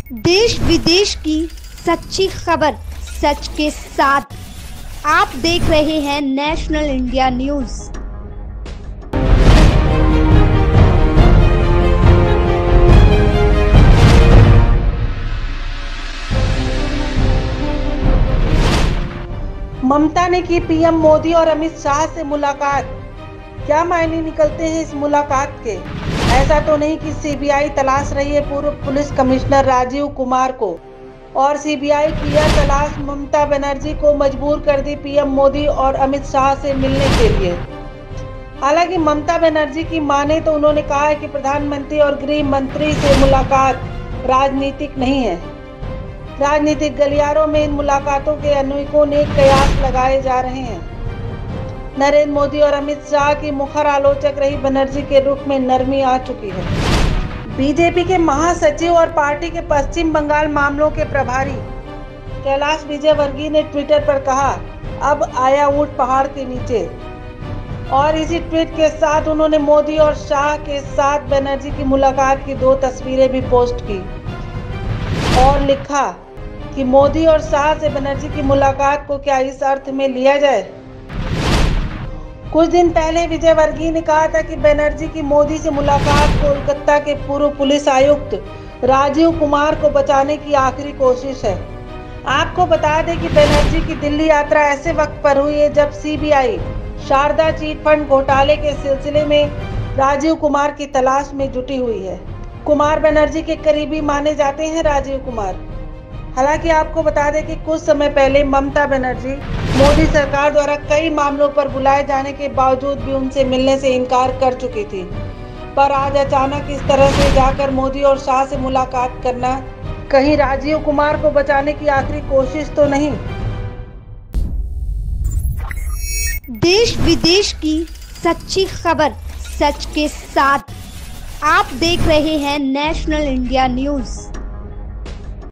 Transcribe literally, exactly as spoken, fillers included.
देश विदेश की सच्ची खबर सच के साथ। आप देख रहे हैं नेशनल इंडिया न्यूज। ममता ने की पीएम मोदी और अमित शाह से मुलाकात। क्या मायने निकलते हैं इस मुलाकात के? ऐसा तो नहीं कि सीबीआई तलाश रही है पूर्व पुलिस कमिश्नर राजीव कुमार को और सीबीआई की यह तलाश ममता बनर्जी को मजबूर कर दी पीएम मोदी और अमित शाह से मिलने के लिए। हालांकि ममता बनर्जी की माने तो उन्होंने कहा है कि प्रधानमंत्री और गृह मंत्री से मुलाकात राजनीतिक नहीं है। राजनीतिक गलियारों में इन मुलाकातों के अनेकों ने कयास लगाए जा रहे हैं। नरेंद्र मोदी और अमित शाह की मुखर आलोचक रही बनर्जी के रुख में नरमी आ चुकी है। बीजेपी के महासचिव और पार्टी के पश्चिम बंगाल मामलों के प्रभारी कैलाश विजयवर्गीय ने ट्विटर पर कहा, अब आया ऊंट पहाड़ के नीचे। और इसी ट्वीट के साथ उन्होंने मोदी और शाह के साथ बनर्जी की मुलाकात की दो तस्वीरें भी पोस्ट की और लिखा कि मोदी और शाह से बनर्जी की मुलाकात को क्या इस अर्थ में लिया जाए। कुछ दिन पहले विजयवर्गीय ने कहा था कि बनर्जी की मोदी से मुलाकात कोलकाता के पूर्व पुलिस आयुक्त राजीव कुमार को बचाने की आखिरी कोशिश है। आपको बता दें कि बनर्जी की दिल्ली यात्रा ऐसे वक्त पर हुई है जब सीबीआई शारदा चीट फंड घोटाले के सिलसिले में राजीव कुमार की तलाश में जुटी हुई है। कुमार बनर्जी के करीबी माने जाते हैं राजीव कुमार। हालांकि आपको बता दें कि कुछ समय पहले ममता बनर्जी मोदी सरकार द्वारा कई मामलों पर बुलाए जाने के बावजूद भी उनसे मिलने से इनकार कर चुकी थी, पर आज अचानक इस तरह से जाकर मोदी और शाह से मुलाकात करना कहीं राजीव कुमार को बचाने की आखिरी कोशिश तो नहीं। देश विदेश की सच्ची खबर सच के साथ। आप देख रहे हैं नेशनल इंडिया न्यूज।